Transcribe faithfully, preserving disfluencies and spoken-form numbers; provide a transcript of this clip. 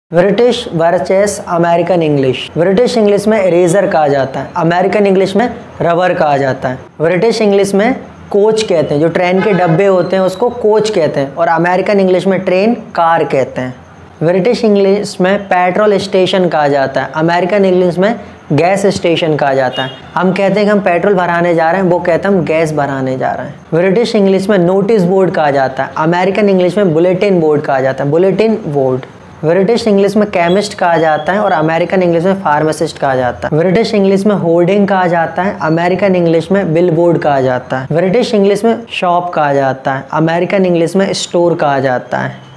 British versus American English. British English में eraser कहा जाता है, अमेरिकन इंग्लिश में रबर कहा जाता है। ब्रिटिश इंग्लिश में कोच कहते हैं, जो ट्रेन के डब्बे होते हैं उसको कोच कहते हैं, और अमेरिकन इंग्लिश में ट्रेन कार कहते हैं। ब्रिटिश इंग्लिश में पेट्रोल स्टेशन कहा जाता है, अमेरिकन इंग्लिश में गैस स्टेशन कहा जाता है। हम कहते हैं कि हम पेट्रोल भराने जा रहे हैं, वो कहते हैं हम गैस भराने जा रहे हैं। ब्रिटिश इंग्लिश में नोटिस बोर्ड कहा जाता है, अमेरिकन इंग्लिश में बुलेटिन बोर्ड कहा जाता है, बुलेटिन बोर्ड। ब्रिटिश इंग्लिश में केमिस्ट कहा जाता है और अमेरिकन इंग्लिश में फार्मासिस्ट कहा जाता है। ब्रिटिश इंग्लिश में होर्डिंग कहा जाता है, अमेरिकन इंग्लिश में बिलबोर्ड कहा जाता है। ब्रिटिश इंग्लिश में शॉप कहा जाता है, अमेरिकन इंग्लिश में स्टोर कहा जाता है।